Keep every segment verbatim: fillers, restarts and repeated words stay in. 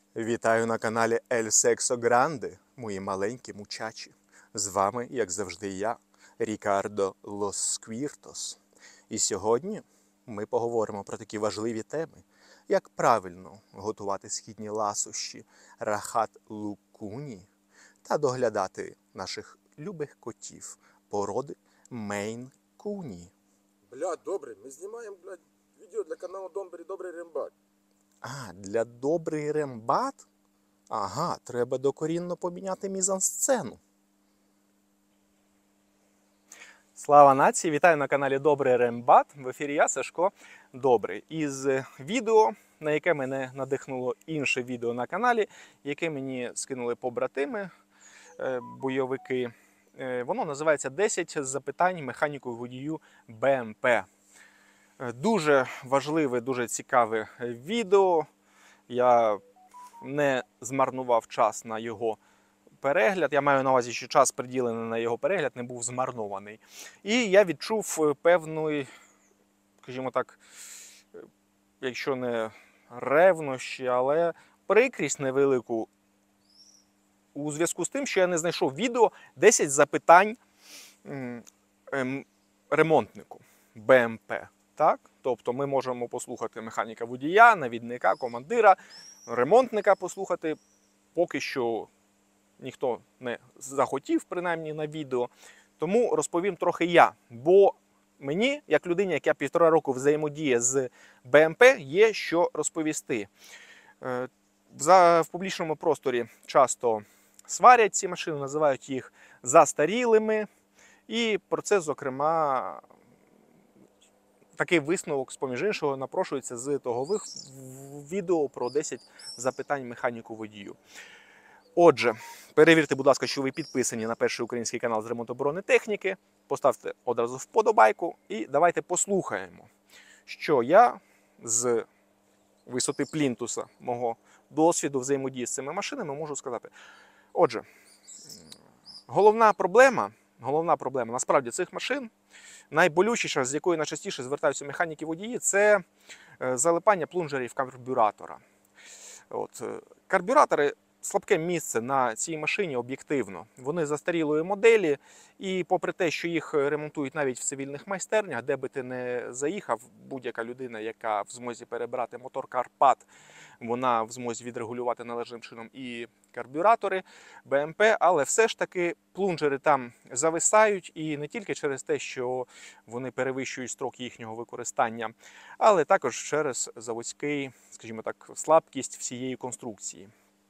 Вітаю на каналі El Sexo Grande, мої маленькі мучачі. З вами, як завжди, я, Рікардо Лос Сквіртос. І сьогодні ми поговоримо про такі важливі теми, як правильно готувати східні ласощі рахат лукуні та доглядати наших любих котів породи Мейн Куні. Блядь, добрий, ми знімаємо, блядь, відео для каналу Донбері Добрий Рембат. А, для добрий рембат? Ага, треба докорінно поміняти мізансцену. Слава нації! Вітаю на каналі Добрий Рембат. В ефірі я, Сашко Добрий. Із відео, на яке мене надихнуло інше відео на каналі, яке мені скинули побратими, бойовики. Воно називається десять запитань механіку водію Б М П. Дуже важливе, дуже цікаве відео. Я не змарнував час на його перегляд. Я маю на увазі, що час, приділений на його перегляд, не був змарнований. І я відчув певної, скажімо так, якщо не ревнощі, але прикрість невелику у зв'язку з тим, що я не знайшов відео десять запитань ремонтнику Б М П. Так? Тобто ми можемо послухати механіка водія, навідника, командира, ремонтника послухати. Поки що ніхто не захотів, принаймні на відео. Тому розповім трохи я. Бо мені, як людині, яка півтора року взаємодіє з Б М П, є що розповісти. В публічному просторі часто сварять ці машини, називають їх застарілими. І про це, зокрема, такий висновок, з-поміж іншого, напрошується з того відео про десять запитань механіку водію. Отже, перевірте, будь ласка, що ви підписані на перший український канал з ремонту бронетехніки. Поставте одразу вподобайку і давайте послухаємо, що я з висоти плінтуса мого досвіду взаємодії з цими машинами можу сказати. Отже, головна проблема, головна проблема насправді цих машин, найболючіша, з якою найчастіше звертаються механіки водії, це залипання плунжерів карбюратора. От, карбюратори – слабке місце на цій машині об'єктивно. Вони застарілої моделі, і попри те, що їх ремонтують навіть в цивільних майстернях, де би ти не заїхав, будь-яка людина, яка в змозі перебрати мотор Карпат, вона в змозі відрегулювати належним чином і карбюратори Б М П, але все ж таки плунжери там зависають, і не тільки через те, що вони перевищують строк їхнього використання, але також через заводський, скажімо так, слабкість всієї конструкції.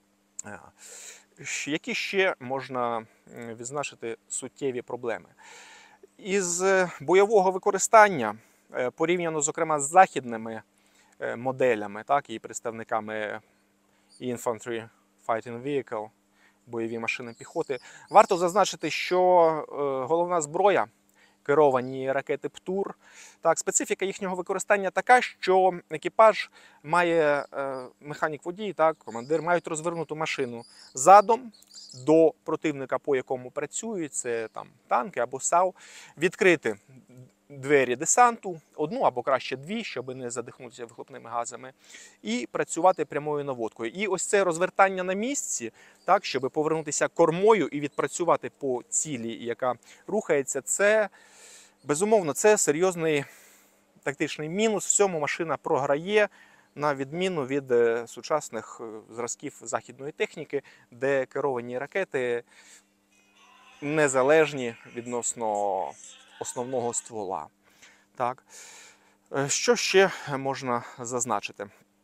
Які ще можна відзначити суттєві проблеми? Із бойового використання, порівняно, зокрема, з західними моделями, так, і представниками Infantry Fighting Vehicle, бойові машини піхоти, варто зазначити, що головна зброя – керовані ракети ПТУР. Так, специфіка їхнього використання така, що екіпаж має, механік-водій, так, командир, мають розвернуту машину задом до противника, по якому працюють, це там танки або САУ, відкрити двері десанту, одну або краще дві, щоб не задихнутися вихлопними газами, і працювати прямою наводкою. І ось це розвертання на місці, так, щоб повернутися кормою і відпрацювати по цілі, яка рухається, це, безумовно, це серйозний тактичний мінус. В цьому машина програє, на відміну від сучасних зразків західної техніки, де керовані ракети незалежні відносно основного ствола. Так. Що ще можна зазначити?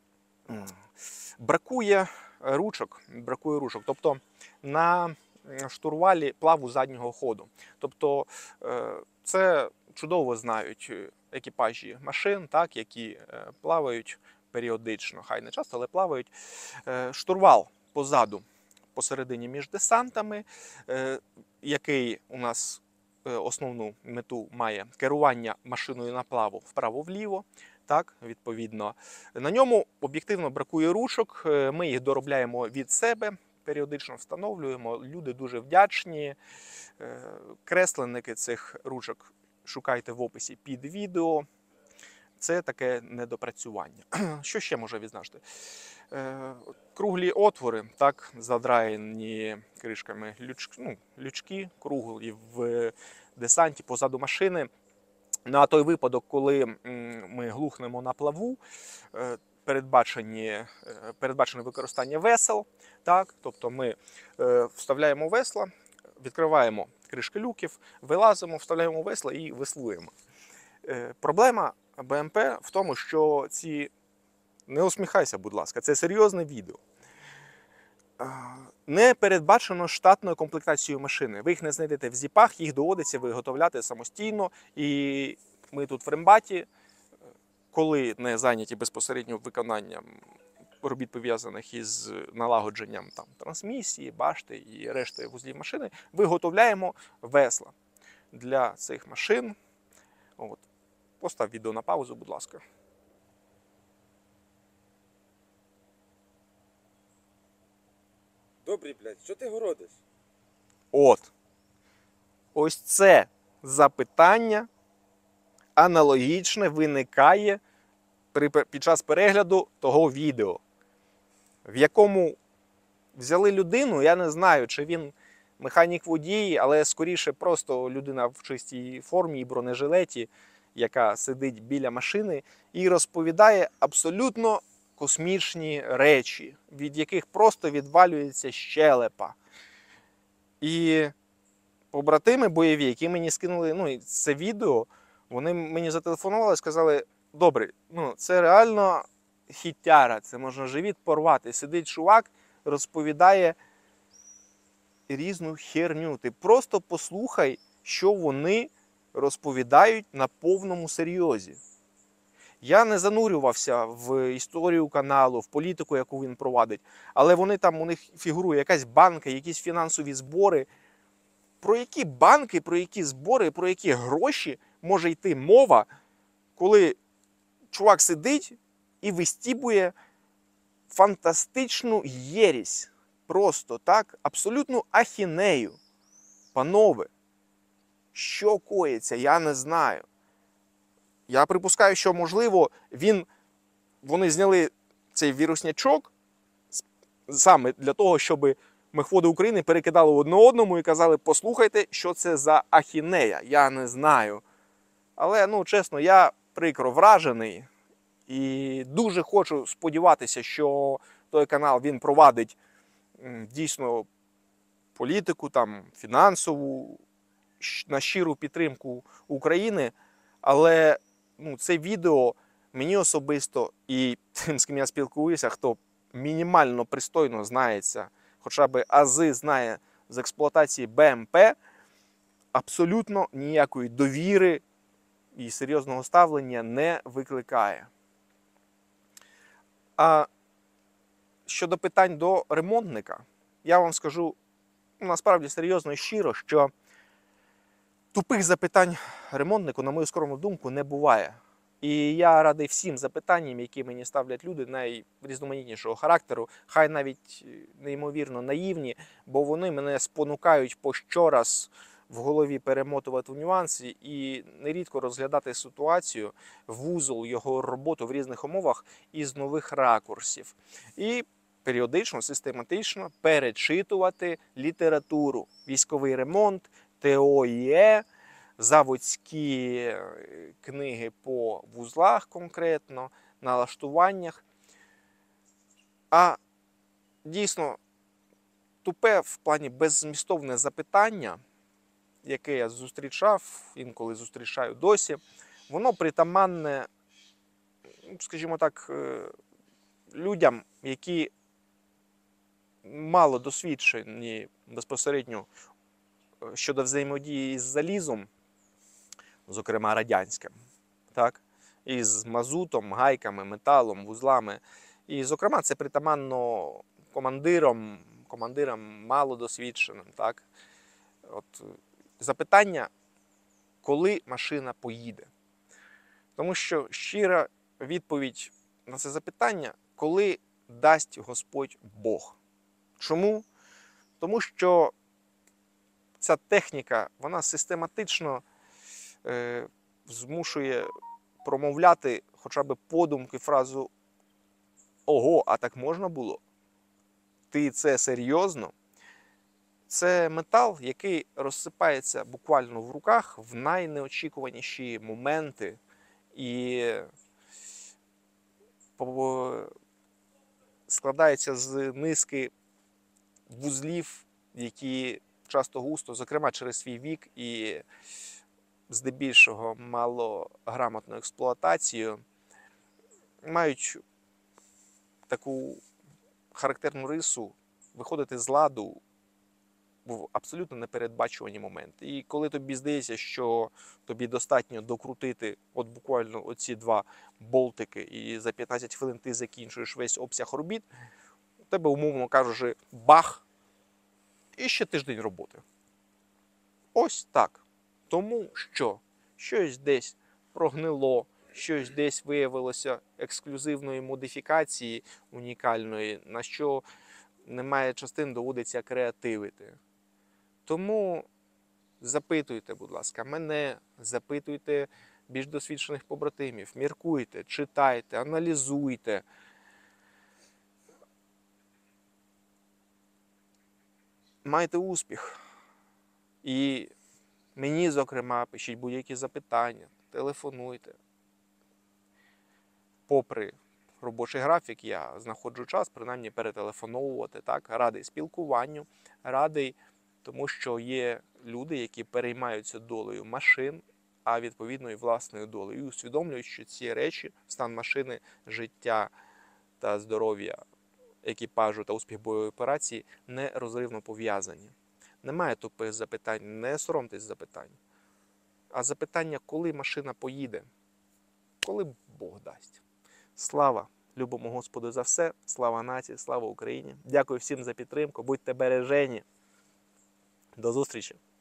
Бракує ручок, бракує ручок, тобто на штурвалі плаву заднього ходу. Тобто це чудово знають екіпажі машин, так, які плавають періодично, хай не часто, але плавають. Штурвал позаду, посередині між десантами, який у нас основну мету має керування машиною на плаву вправо-вліво, так, відповідно. На ньому об'єктивно бракує ручок, ми їх доробляємо від себе, періодично встановлюємо, люди дуже вдячні. Кресленники цих ручок шукайте в описі під відео. Це таке недопрацювання. Що ще можу відзначити? Е, Круглі отвори, так, задраєні кришками люч, ну, лючки круглі в десанті позаду машини. На той випадок, коли м, ми глухнемо на плаву, е, передбачені, е, передбачене використання весел. Так, тобто ми е, вставляємо весла, відкриваємо кришки люків, вилазимо, вставляємо весла і веслуємо. Е, Проблема БМП в тому, що ці... Не усміхайся, будь ласка, це серйозне відео. Не передбачено штатною комплектацією машини. Ви їх не знайдете в зіпах, їх доводиться виготовляти самостійно. І ми тут в рембаті, коли не зайняті безпосередньо виконанням робіт, пов'язаних із налагодженням там, трансмісії, башти і решти вузлів машини, виготовляємо весла для цих машин. От. Постав відео на паузу, будь ласка. Добрий, блядь, що ти городиш? От. Ось це запитання аналогічне виникає при, під час перегляду того відео, в якому взяли людину, я не знаю, чи він механік-водій, але скоріше просто людина в чистій формі і бронежилеті, яка сидить біля машини і розповідає абсолютно космічні речі, від яких просто відвалюється щелепа. І побратими бойові, які мені скинули ну, це відео, вони мені зателефонували і сказали: добре, ну, це реально хітяра, це можна живіт порвати. Сидить чувак, розповідає різну херню. Ти просто послухай, що вони розповідають на повному серйозі. Я не занурювався в історію каналу, в політику, яку він провадить, але вони там, у них фігурує якась банка, якісь фінансові збори. Про які банки, про які збори, про які гроші може йти мова, коли чувак сидить і вистібує фантастичну єресь. Просто так, абсолютну ахінею. Панове, що коїться, я не знаю. Я припускаю, що, можливо, він, вони зняли цей віруснячок саме для того, щоб мехводи України перекидали одне одному і казали: послухайте, що це за ахінея. Я не знаю. Але, ну, чесно, я прикро вражений і дуже хочу сподіватися, що той канал, він провадить дійсно політику, там, фінансову, на щиру підтримку України. Але ну, це відео мені особисто і тим, з ким я спілкуюся, хто мінімально пристойно знається, хоча б ази знає з експлуатації БМП, абсолютно ніякої довіри і серйозного ставлення не викликає. А щодо питань до ремонтника, я вам скажу ну, насправді серйозно і щиро, що тупих запитань ремонтнику, на мою скромну думку, не буває. І я радий всім запитанням, які мені ставлять люди найрізноманітнішого характеру, хай навіть неймовірно наївні, бо вони мене спонукають по щораз в голові перемотувати нюанси і нерідко розглядати ситуацію, вузол, його роботу в різних умовах із нових ракурсів. І періодично, систематично перечитувати літературу, військовий ремонт, ТО-ІЕ, заводські книги по вузлах конкретно, налаштуваннях. А дійсно тупе в плані беззмістовне запитання, яке я зустрічав, інколи зустрічаю досі, воно притаманне, скажімо так, людям, які мало досвідчені безпосередньо щодо взаємодії із залізом, зокрема радянським, так? Із мазутом, гайками, металом, вузлами. І, зокрема, це притаманно командирам, командирам малодосвідченим. Так? От, запитання, коли машина поїде. Тому що щира відповідь на це запитання, коли дасть Господь Бог. Чому? Тому що ця техніка, вона систематично е, змушує промовляти хоча б подумки фразу Ого, а так можна було? Ти це серйозно? Це метал, який розсипається буквально в руках в найнеочікуваніші моменти і по- складається з низки вузлів, які часто густо, зокрема через свій вік і здебільшого малограмотну експлуатацію, мають таку характерну рису виходити з ладу в абсолютно непередбачувані моменти. І коли тобі здається, що тобі достатньо докрутити от буквально оці два болтики, і за п'ятнадцять хвилин ти закінчуєш весь обсяг робіт, у тебе, умовно кажучи, бах, і ще тиждень роботи. Ось так. Тому що щось десь прогнило, щось десь виявилося ексклюзивної модифікації унікальної, на що немає частин, доводиться креативити. Тому запитуйте, будь ласка, мене, запитуйте більш досвідчених побратимів, міркуйте, читайте, аналізуйте. Майте успіх. І мені, зокрема, пишіть будь-які запитання, телефонуйте. Попри робочий графік, я знаходжу час, принаймні, перетелефоновувати. Так? Радий спілкуванню, радий тому, що є люди, які переймаються долею машин, а відповідно і власною долею. І усвідомлюють, що ці речі, стан машини, життя та здоров'я екіпажу та успіх бойової операції нерозривно пов'язані. Немає тупих запитань, не соромтесь запитань. А запитання, коли машина поїде, коли Бог дасть. Слава любому Господу за все, слава нації, слава Україні. Дякую всім за підтримку, будьте бережені. До зустрічі!